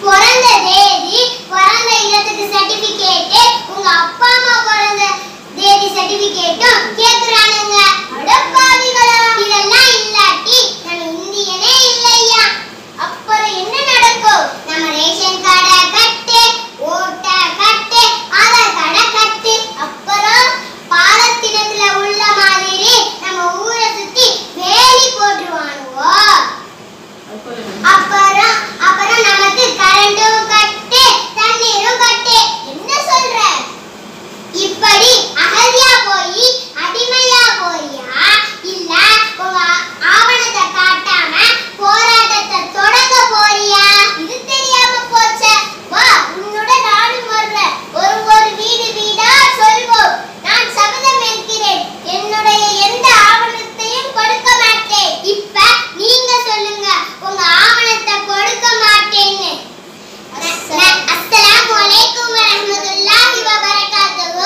பிறந்த தேதி, பிறந்த இடத்துக்கு சர்டிபிகேட், உங்க அப்பா அம்மா பிறந்த தேதி சர்டிபிகேட்டும் கேக்குறானுங்க. அடப்பாவிகளா, இதெல்லாம் இல்லாட்டி நம்ம இந்தியனே இல்லையா. அப்புறம் என்ன நடக்கும்? நம்ம ரேஷன் கார்டை கட்டு, ஓட்டை கட்டு, ஆதார் கார்டை கட்டு. அப்புறம் பாலத்தினத்துல உள்ள மாதிரி நம்ம ஊரை சுத்தி வேலி போட்டுருவானுவோ. அப்புறம் நமக்கு கரண்டும் கட்டு, தண்ணீரும் கட்டு. என்ன சொல்ற? இப்படி அகதியா போய் அடிமையா போறியா, இல்ல உங்க ஆவணத்தை காட்டாம போராட்டத்தை தொடங்க போறியா? இது தெரியாம போச்சே. வா, உன்னோட நானும் வர்றேன். ஒரு வீடு வீடா சொல்வோம். நான் சபதம் ஏற்கிறேன், என்னுடைய எந்த ஆவணத்தையும் கொடுக்க மாட்டேன். இப்ப நீங்க சொல்லுங்க, உங்க ஆவணத்தை கொடுக்க மாட்டேன்னு. அஸ்ஸலாமு அலைக்கும் வரஹ்மத்துல்லாஹி வபரகாத்துஹு.